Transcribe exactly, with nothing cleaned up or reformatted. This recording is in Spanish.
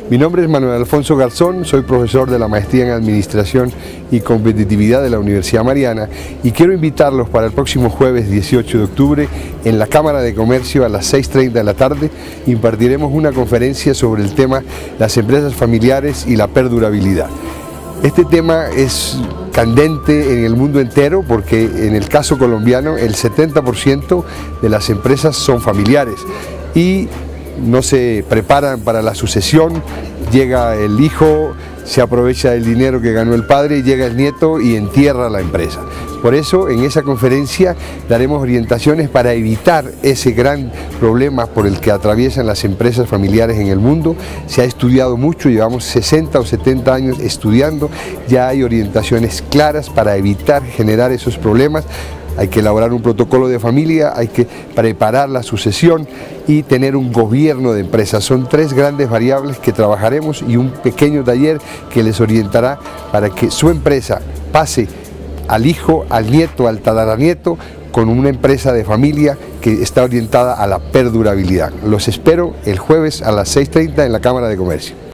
Mi nombre es Manuel Alfonso Garzón, soy profesor de la Maestría en Administración y Competitividad de la Universidad Mariana y quiero invitarlos para el próximo jueves dieciocho de octubre en la Cámara de Comercio a las seis y treinta de la tarde. Impartiremos una conferencia sobre el tema las empresas familiares y la perdurabilidad. Este tema es candente en el mundo entero porque en el caso colombiano el setenta por ciento de las empresas son familiares y no se preparan para la sucesión. Llega el hijo, se aprovecha del dinero que ganó el padre, llega el nieto y entierra la empresa. Por eso en esa conferencia daremos orientaciones para evitar ese gran problema por el que atraviesan las empresas familiares en el mundo. Se ha estudiado mucho, llevamos sesenta o setenta años estudiando, ya hay orientaciones claras para evitar generar esos problemas. Hay que elaborar un protocolo de familia, hay que preparar la sucesión y tener un gobierno de empresas. Son tres grandes variables que trabajaremos y un pequeño taller que les orientará para que su empresa pase al hijo, al nieto, al tataranieto, con una empresa de familia que está orientada a la perdurabilidad. Los espero el jueves a las seis y treinta en la Cámara de Comercio.